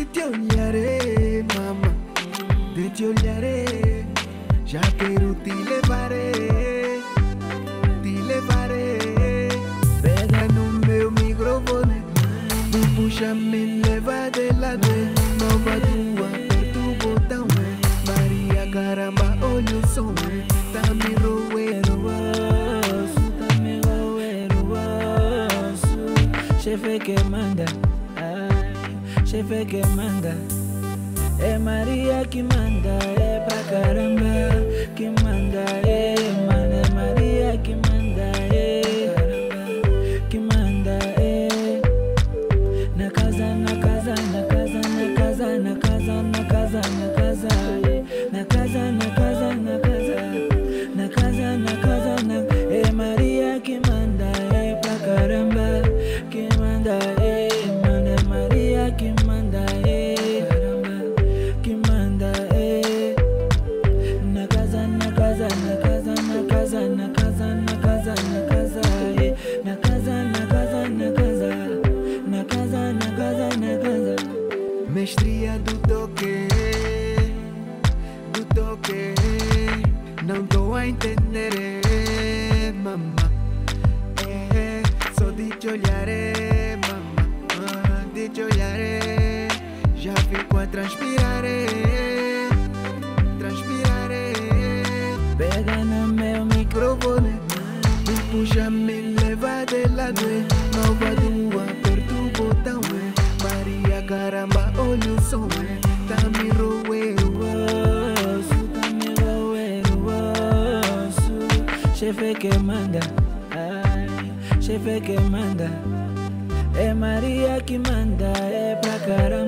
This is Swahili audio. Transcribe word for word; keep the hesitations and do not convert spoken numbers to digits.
te olharé, mama, de te olharé. Já quero te levarei, te levarei. Pega no meu microfone, me puxa, me leva de lado. Nova tua, aperta o botão. Maria, caramba, olha o som. Tá me roendo o osso, tá me roendo o osso. Chefe que manda, ai, chefe que manda. É Maria que manda, é pra caramba que manda, é, mano, é Maria que manda, é, caramba, que manda, é. Na casa, na casa, na casa, na casa, na casa, na casa, na casa, é. Na casa, na casa, na casa, na casa, na casa, na. É Maria que manda, é pra caramba que manda, é, mano, é Maria que manda, é. Mestria do toque, do toque. Não tô a entender, mama. É, só de te olharei, mama. Ah, de te olharei. Já fico a transpirar, transpirar. Pega no meu microfone, me puxa, me leva de lado. Nova tua, aperta o botão. Maria, caramba, olha o som. Tá me roendo o osso, tá me roendo o osso. Chefe que manda, ai, chefe que manda. É Maria que manda, é pra caramba.